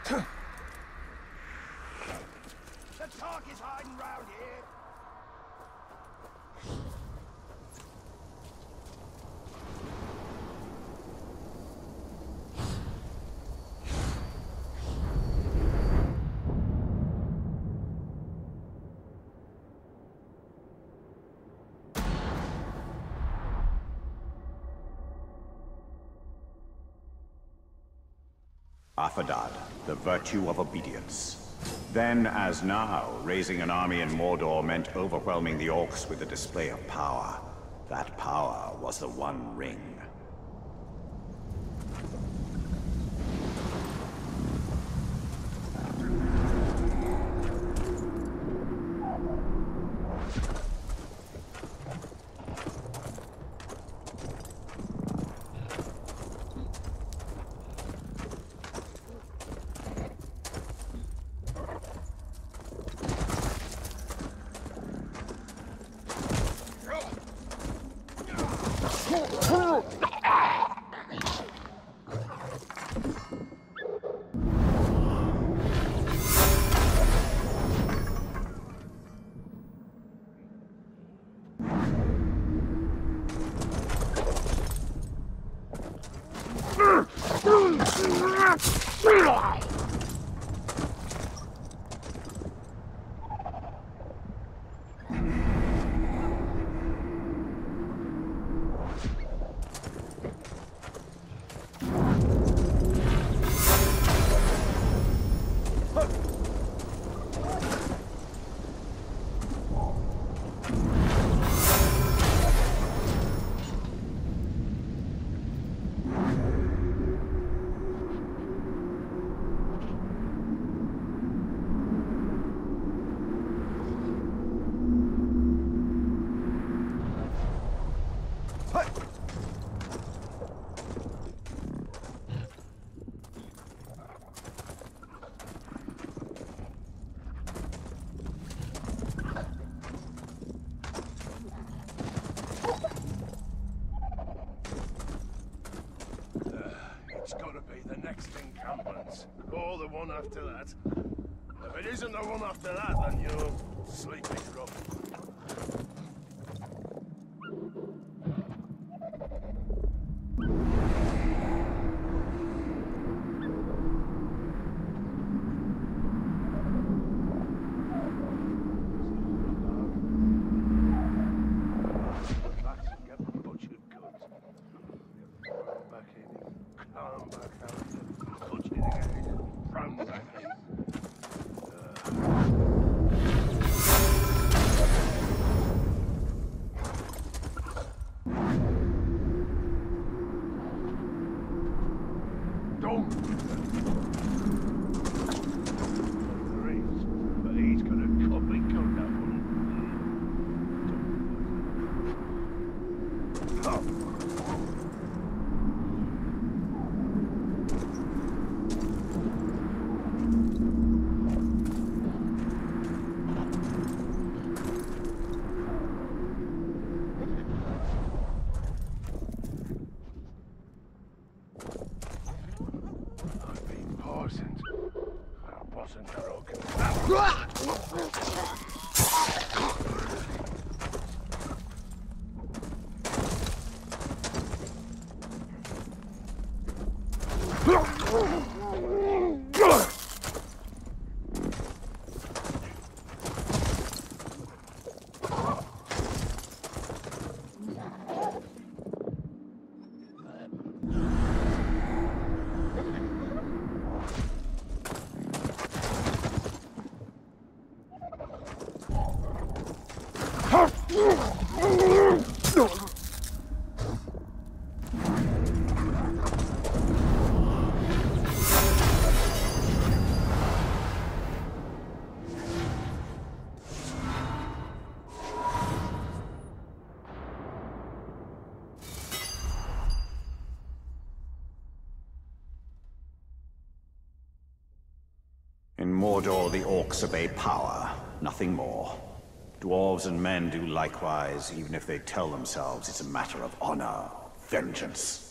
The talk is hiding round here. Aphadad, the virtue of obedience. Then, as now, raising an army in Mordor meant overwhelming the orcs with a display of power. That power was the One Ring. It's gotta be the next encampment, or the one after that. If it isn't the one after that, then you're sleeping rough. In Mordor, the orcs obey power, nothing more. Dwarves and men do likewise, even if they tell themselves it's a matter of honor, vengeance.